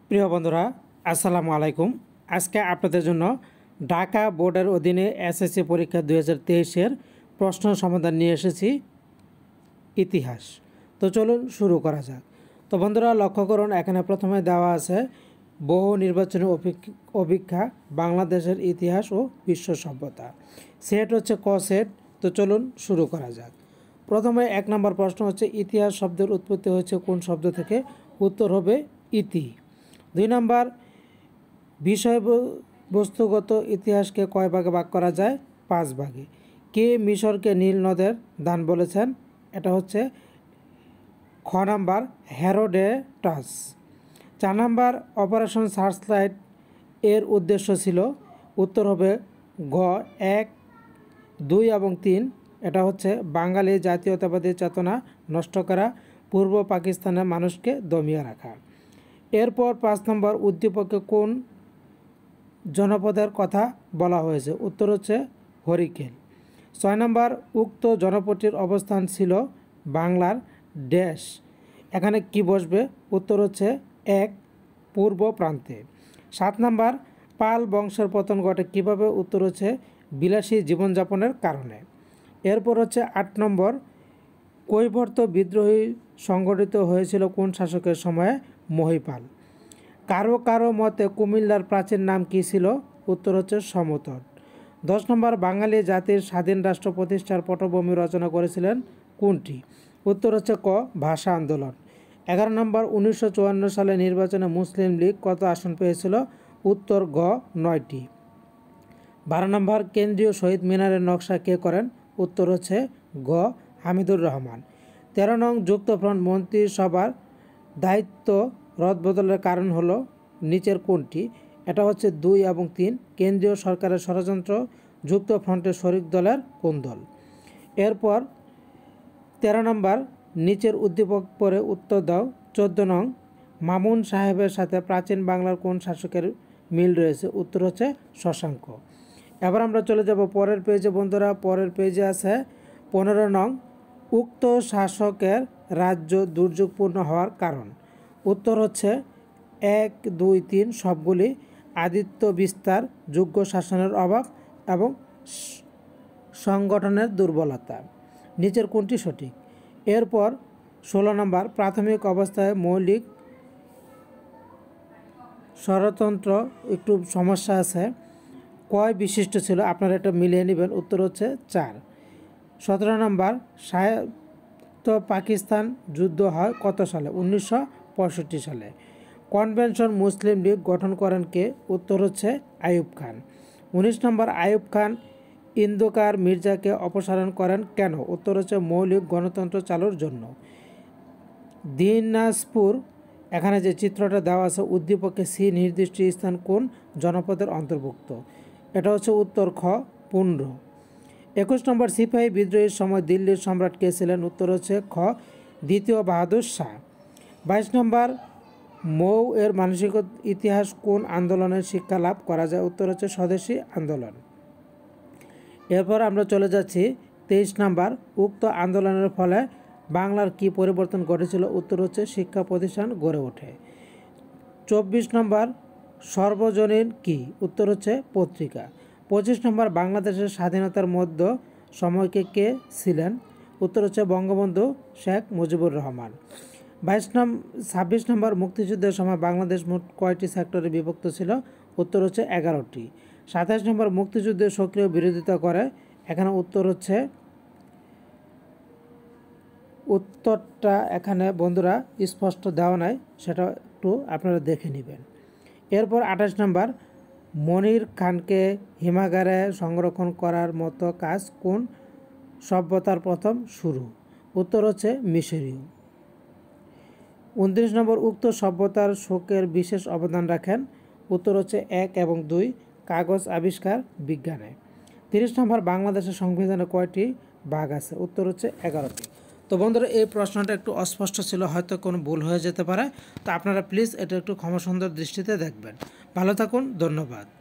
প্রিয় বন্ধুরা, আসসালামু আলাইকুম। আজকে আপনাদের জন্য ঢাকা বোর্ডের অধীনে এসএসসি পরীক্ষা 2023-এর প্রশ্ন সমাধান নিয়ে এসেছি ইতিহাস। তো চলুন শুরু করা যাক। তো বন্ধুরা, লক্ষ্য করুন, এখানে প্রথমে দেওয়া আছে বহু নির্বাচনী অভিজ্ঞতা, বাংলাদেশের ইতিহাস ও বিশ্ব সভ্যতা। সেট হচ্ছে ক সেট। তো চলুন শুরু করা যাক। প্রথমে 1 নম্বর প্রশ্ন হচ্ছে, ইতিহাস শব্দের উৎপত্তি হয়েছে কোন শব্দ থেকে? উত্তর হবে ইতি। 2 নম্বর, বিষয়বস্তুগত ইতিহাসকে কয় ভাগে ভাগ করা যায়? 5 ভাগে। কে মিশরকে নীল নদের দান বলেছেন? এটা হচ্ছে খ নাম্বার হেরোডেটাস। 4 নম্বর, অপারেশন সার্চলাইট এর উদ্দেশ্য ছিল? উত্তর হবে ঘ 1, 2 এবং 3। এটা হচ্ছে বাঙালি জাতীয়তাবাদী চেতনা নষ্ট করা, পূর্ব পাকিস্তানের মানুষকে দমিয়ে রাখা। এরপর 5 নম্বর, উদ্দীপকে কোন জনপদের কথা বলা হয়েছে? উত্তর হচ্ছে হরিকেল। 6 নম্বর, উক্ত জনপদটির অবস্থান ছিল বাংলার ড্যাশ। এখানে কি বসবে? উত্তর হচ্ছে 1 পূর্ব প্রান্তে। 7 নম্বর, পাল বংশের পতন ঘটে কিভাবে? উত্তর হচ্ছে বিলাসী জীবনযাপনের কারণে। এরপর হচ্ছে 8 নম্বর, কৈবর্ত বিদ্রোহী সংগঠিত হয়েছিল কোন শাসকের সময়ে? মহিপাল। কারো কারো মতে কুমিল্লার প্রাচীন নাম কী ছিল? উত্তর হচ্ছে সমতট। 10 নম্বর, বাঙালি জাতির স্বাধীন রাষ্ট্র প্রতিষ্ঠার পটভূমি রচনা করেছিলেন কোনটি? উত্তর হচ্ছে ক ভাষা আন্দোলন। 11 নম্বর, 1954 সালে নির্বাচনে মুসলিম লীগ কত আসন পেয়েছিল? উত্তর গ 9টি। 12 নম্বর, কেন্দ্রীয় শহীদ মিনারের নকশা কে করেন? উত্তর হচ্ছে গ হামিদুর রহমান। 13 নং, যুক্তফ্রন্ট মন্ত্রিসভার দায়িত্ব রদবদলের কারণ হলো নিচের কোনটি? এটা হচ্ছে 2 এবং 3। কেন্দ্রীয় সরকারের ষড়যন্ত্র, যুক্তফ্রন্টের শরিক দলের কোন দল? এরপর 13 নম্বর, নিচের উদ্দীপক পরে উত্তর দাও। 14 নং, মামুন সাহেবের সাথে প্রাচীন বাংলার কোন শাসকের মিল রয়েছে? উত্তর হচ্ছে শশাঙ্ক। এবার আমরা চলে যাব পরের পেজে। বন্ধুরা, পরের পেজে আছে 15 নং, উক্ত শাসকের রাজ্য দুর্যোগপূর্ণ হওয়ার কারণ? উত্তর হচ্ছে 1, 2, 3 সবগুলি। আদিত্য বিস্তার, যোগ্য শাসনের অভাব এবং সংগঠনের দুর্বলতা। নিচের কোনটি সঠিক? এরপর 16 নম্বর, প্রাথমিক অবস্থায় মৌলিক স্বরতন্ত্র একটু সমস্যা আছে, কয় বিশিষ্ট ছিল? আপনারা এটা মিলিয়ে নেবেন। উত্তর হচ্ছে 4। 17 নম্বর, স্বায়ত্ত পাকিস্তান যুদ্ধ হয় কত সালে? 1965 সালে। কনভেনশন মুসলিম লীগ গঠন করেন কে? উত্তর হচ্ছে আইয়ুব খান। 19 নম্বর, আইয়ুব খান ইন্দোকার মির্জাকে অপসারণ করেন কেন? উত্তর হচ্ছে মৌলিক গণতন্ত্র চালুর জন্য। দিনাজপুর, এখানে যে চিত্রটা দেওয়া আছে, উদ্দীপকে সি নির্দিষ্ট স্থান কোন জনপদের অন্তর্ভুক্ত? এটা হচ্ছে উত্তর খ পুন্ড। 21 নম্বর, সিপাহী বিদ্রোহের সময় দিল্লির সম্রাট কে ছিলেন? উত্তর হচ্ছে খ দ্বিতীয় বাহাদুর শাহ। 22 নম্বর, মৌ এর মানসিক ইতিহাস কোন আন্দোলনের শিক্ষা লাভ করা যায়? উত্তর হচ্ছে স্বদেশী আন্দোলন। এরপর আমরা চলে যাচ্ছি 23 নম্বর, উক্ত আন্দোলনের ফলে বাংলার কি পরিবর্তন ঘটেছিল? উত্তর হচ্ছে শিক্ষা প্রতিষ্ঠান গড়ে ওঠে। 24 নম্বর, সর্বজনীন কি? উত্তর হচ্ছে পত্রিকা। 25 নম্বর, বাংলাদেশের স্বাধীনতার মধ্য সময়কে কে ছিলেন? উত্তর হচ্ছে বঙ্গবন্ধু শেখ মুজিবুর রহমান। 26 নম্বর, মুক্তিযুদ্ধের সময় বাংলাদেশ মোট কয়টি সেক্টরে বিভক্ত ছিল? উত্তর হচ্ছে 11টি। 27 নম্বর, মুক্তিযুদ্ধের সক্রিয় বিরোধিতা করে? এখানে উত্তর হচ্ছে, উত্তরটা এখানে বন্ধুরা স্পষ্ট দেওয়া নাই, সেটা একটু আপনারা দেখে নেবেন। এরপর 28 নম্বর, মনির খানকে হিমাগারে সংরক্ষণ করার মতো কাজ কোন সভ্যতার প্রথম শুরু? উত্তর হচ্ছে মিশরীয়। 29 নম্বর, উক্ত সভ্যতার শোকের বিশেষ অবদান রাখেন? উত্তর হচ্ছে 1 এবং 2 কাগজ আবিষ্কার বিজ্ঞানে। 30 নম্বর, বাংলাদেশের সংবিধানে কয়টি ভাগ আছে? উত্তর হচ্ছে 11টি। তো বন্ধুরা, এই প্রশ্নটা একটু অস্পষ্ট ছিল, হয়তো কোনো ভুল হয়ে যেতে পারে। তো আপনারা প্লিজ এটা একটু ক্ষমাসুন্দর দৃষ্টিতে দেখবেন। ভালো থাকুন, ধন্যবাদ।